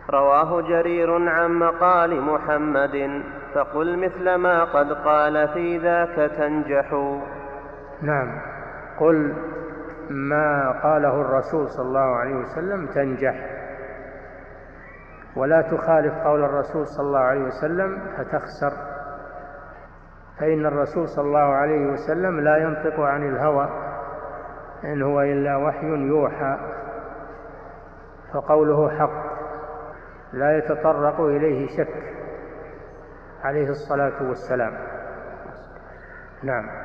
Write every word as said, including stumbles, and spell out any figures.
رواه جرير عن مقال محمد فقل مثل ما قد قال في ذاك تنجح. نعم، قل ما قاله الرسول صلى الله عليه وسلم تنجح، ولا تخالف قول الرسول صلى الله عليه وسلم فتخسر، فإن الرسول صلى الله عليه وسلم لا ينطق عن الهوى إن هو إلا وحي يوحى، فقوله حق لا يتطرق إليه شك عليه الصلاة والسلام. نعم.